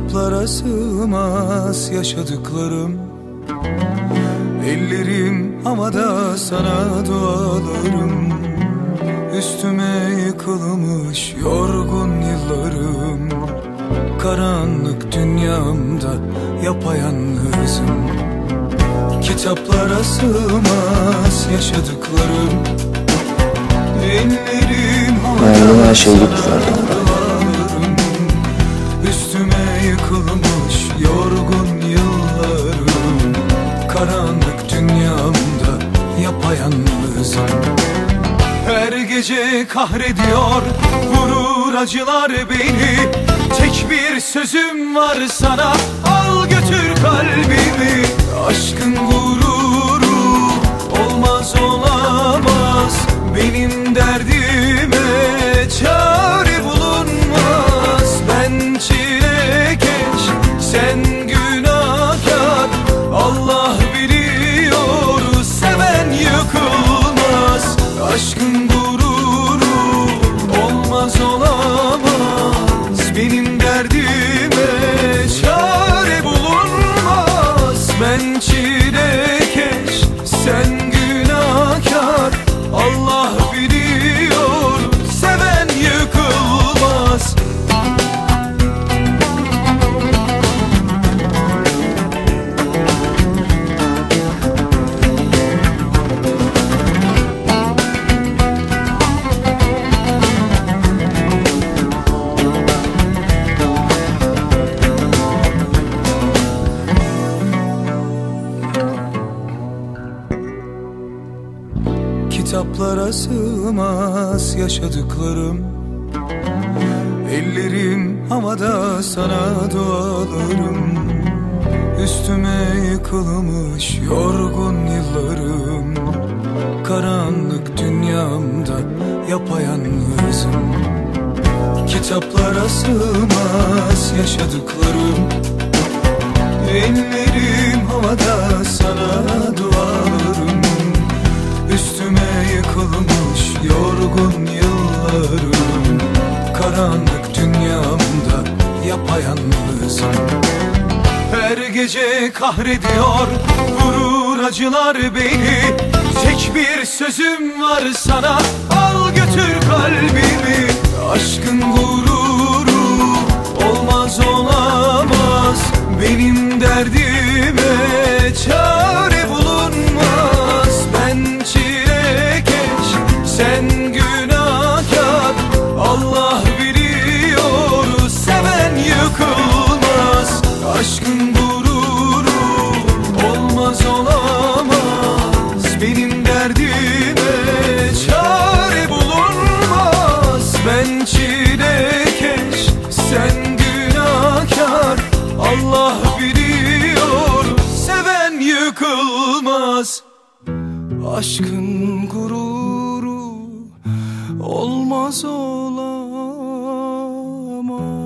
Kitaplara sığmaz yaşadıklarım. Ellerim havada sana dualarım. Üstüme yıkılmış yorgun yıllarım. Karanlık dünyamda yapayalnızım. Kitaplara sığmaz yaşadıklarım. Ellerim havada her şey gitti sana zaten. dualarım. Üstüme yıkılmış yorgun yıllarım. Karanlık dünyamda yapayalnızım. Her gece kahrediyor vurur acılar beni. Tek bir sözüm var sana, al götür kalbimi. Aşkın gururu olmaz olamaz. Benim derdime çare bulunmaz. Ben çilekeş, sen günahkar. Allah biliyor seven yıkılmaz. Aşkın gururu olmaz olamaz. Benim derdime çare bulunmaz. Ben çilekeş, sen günahkar. Allah biliyor seven yıkılmaz. Kitaplara sığmaz yaşadıklarım. Ellerim havada sana dualarım. Üstüme yıkılmış yorgun yıllarım. Karanlık dünyamda yapayalnızım. Kitaplara sığmaz yaşadıklarım. Ellerim havada sana dualarım. Üstüme yıkılmış yorgun yıllarım. Karanlık dünyamda yapayalnızım. Her gece kahrediyor vurur acılar beni. Tek bir sözüm var sana, al götür kalbimi. Aşkın gururu olmaz olamaz. Benim derdime çare bulunmaz. Ben çilekeş, sen günahkar. Allah biliyor seven yıkılmaz. Aşkın gururu olmaz olamaz. Benim derdime çare bulunmaz. Ben çilekeş, sen günahkar. Allah biliyor seven yıkılmaz. Aşkın gururu olmaz olamaz.